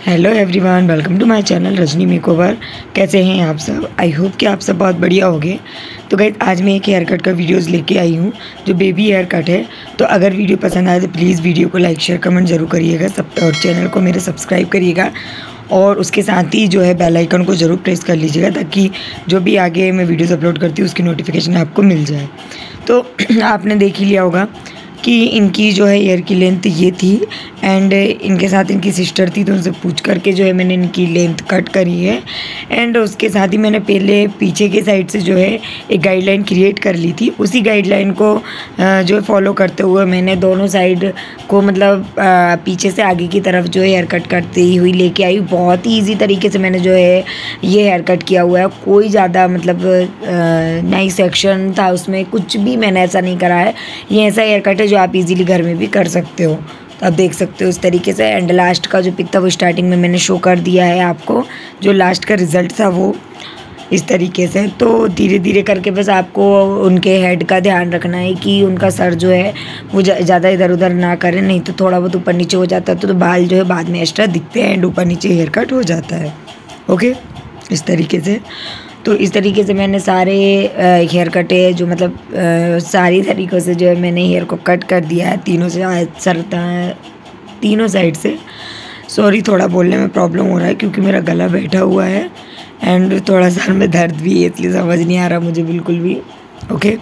Hello everyone, welcome to my channel Rajni makeover. कैसे हैं आप सब? आई होप कि आप सब बहुत बढ़िया होंगे। तो गाइस, आज मैं एक हेयर कट का वीडियोस लेके आई हूँ जो बेबी हेयर कट है। तो अगर वीडियो पसंद आए तो प्लीज़ वीडियो को लाइक शेयर कमेंट ज़रूर करिएगा सब, और चैनल को मेरे सब्सक्राइब करिएगा और उसके साथ ही जो है बेल आइकन को ज़रूर प्रेस कर लीजिएगा ताकि जो भी आगे मैं वीडियोज़ अपलोड करती हूँ उसकी नोटिफिकेशन आपको मिल जाए। तो आपने देख ही लिया होगा कि इनकी जो है हेयर की लेंथ ये थी एंड इनके साथ इनकी सिस्टर थी, तो उनसे पूछ करके जो है मैंने इनकी लेंथ कट करी है। एंड उसके साथ ही मैंने पहले पीछे के साइड से जो है एक गाइडलाइन क्रिएट कर ली थी। उसी गाइडलाइन को जो है फॉलो करते हुए मैंने दोनों साइड को मतलब पीछे से आगे की तरफ जो है हेयर कट करती हुई लेके आई। बहुत ही ईजी तरीके से मैंने जो है ये हेयर कट किया हुआ है। कोई ज़्यादा मतलब नई सेक्शन था उसमें, कुछ भी मैंने ऐसा नहीं करा है। ये ऐसा हेयर कट है जो आप इजीली घर में भी कर सकते हो। तो आप देख सकते हो इस तरीके से। एंड लास्ट का जो पिक था वो स्टार्टिंग में मैंने शो कर दिया है आपको, जो लास्ट का रिज़ल्ट था वो इस तरीके से। तो धीरे धीरे करके बस आपको उनके हेड का ध्यान रखना है कि उनका सर जो है वो ज़्यादा इधर उधर ना करें, नहीं तो थोड़ा बहुत ऊपर नीचे हो जाता है तो बाल जो है बाद में एक्स्ट्रा दिखते हैं एंड ऊपर नीचे हेयर कट हो जाता है। ओके, इस तरीके से। तो इस तरीके से मैंने सारे हेयर कटे जो मतलब सारी तरीक़ों से जो है मैंने हेयर को कट कर दिया है तीनों से, तीनों साइड से। सॉरी, थोड़ा बोलने में प्रॉब्लम हो रहा है क्योंकि मेरा गला बैठा हुआ है एंड थोड़ा सर में दर्द भी है, इसलिए समझ नहीं आ रहा मुझे बिल्कुल भी। ओके,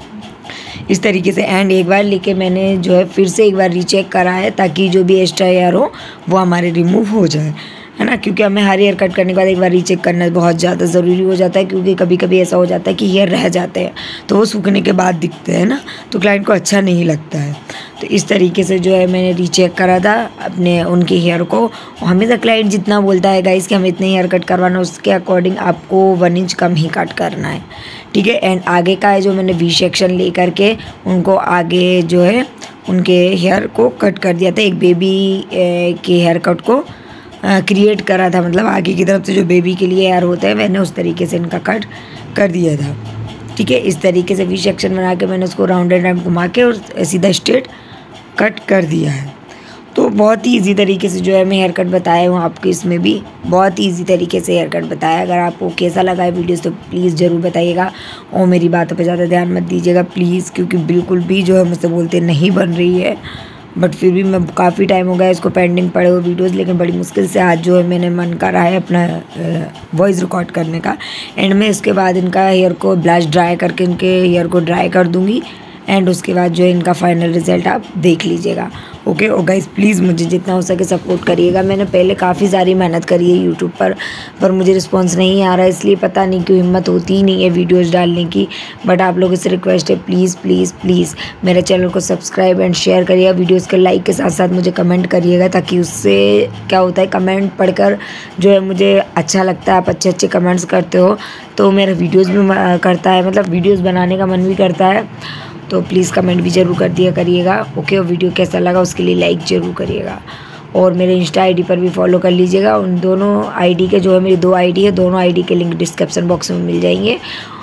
इस तरीके से। एंड एक बार लेके मैंने जो है फिर से एक बार रीचेक करा है ताकि जो भी एक्स्ट्रा हेयर हो वो हमारे रिमूव हो जाए, है ना। क्योंकि हमें हर हेयर कट करने के बाद एक बार रीचेक करना बहुत ज़्यादा ज़रूरी हो जाता है, क्योंकि कभी कभी ऐसा हो जाता है कि हेयर रह जाते हैं तो वो सूखने के बाद दिखते हैं ना, तो क्लाइंट को अच्छा नहीं लगता है। तो इस तरीके से जो है मैंने रीचेक करा था अपने उनके हेयर को। हमेशा क्लाइंट जितना बोलता है गाइस कि हमें इतने हेयर कट करवाना, उसके अकॉर्डिंग आपको 1 इंच कम ही कट करना है, ठीक है। एंड आगे का है जो मैंने वी सेक्शन ले करके उनको आगे जो है उनके हेयर को कट कर दिया था। एक बेबी के हेयर कट को क्रिएट करा था, मतलब आगे की तरफ से जो बेबी के लिए हेयर होता है मैंने उस तरीके से इनका कट कर दिया था, ठीक है। इस तरीके से वी सेक्शन बना के मैंने उसको राउंड एंड राउंड घुमा के और सीधा स्ट्रेट कट कर दिया है। तो बहुत ही ईजी तरीके से जो है मैं हेयर कट बताया हूँ आपको, इसमें भी बहुत ही ईजी तरीके से हेयर कट बताया। अगर आपको कैसा लगा है वीडियोस तो प्लीज़ ज़रूर बताइएगा और मेरी बातों पे ज़्यादा ध्यान मत दीजिएगा प्लीज़, क्योंकि बिल्कुल भी जो है मुझसे बोलते नहीं बन रही है। बट फिर भी मैं काफ़ी टाइम हो गया इसको पेंडिंग पड़े हुए वीडियोस, लेकिन बड़ी मुश्किल से आज जो है मैंने मन करा है अपना वॉइस रिकॉर्ड करने का। एंड मैं इसके बाद इनका हेयर को ब्लश ड्राई करके इनके हेयर को ड्राई कर दूँगी एंड उसके बाद जो है इनका फाइनल रिज़ल्ट आप देख लीजिएगा। ओके, और गाइस प्लीज़ मुझे जितना हो सके सपोर्ट करिएगा। मैंने पहले काफ़ी सारी मेहनत करी है यूट्यूब पर मुझे रिस्पांस नहीं आ रहा है, इसलिए पता नहीं क्यों हिम्मत होती ही नहीं है वीडियोस डालने की। बट आप लोगों से रिक्वेस्ट है, प्लीज़ प्लीज़ प्लीज़ मेरे चैनल को सब्सक्राइब एंड शेयर करिएगा। वीडियोज़ के लाइक के साथ साथ मुझे कमेंट करिएगा, ताकि उससे क्या होता है कमेंट पढ़कर जो है मुझे अच्छा लगता है। आप अच्छे अच्छे कमेंट्स करते हो तो मेरा वीडियोज़ भी करता है, मतलब वीडियोज़ बनाने का मन भी करता है। तो प्लीज़ कमेंट भी ज़रूर कर दिया करिएगा। ओके, और वीडियो कैसा लगा उसके लिए लाइक ज़रूर करिएगा और मेरे इंस्टा आईडी पर भी फॉलो कर लीजिएगा। उन दोनों आईडी के जो है मेरी 2 आईडी है, दोनों आईडी के लिंक डिस्क्रिप्शन बॉक्स में मिल जाएंगे।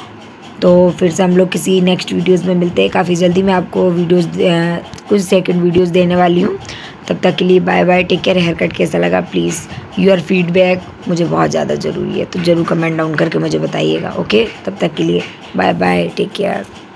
तो फिर से हम लोग किसी नेक्स्ट वीडियोज़ में मिलते हैं। काफ़ी जल्दी मैं आपको वीडियोज़ कुछ सेकंड वीडियोज़ देने वाली हूँ। तब तक के लिए bye bye, take care. Hair cut कैसा लगा प्लीज़ योर फीडबैक मुझे बहुत ज़्यादा ज़रूरी है, तो ज़रूर कमेंट डाउन करके मुझे बताइएगा। ओके, तब तक के लिए बाय बाय, टेक केयर।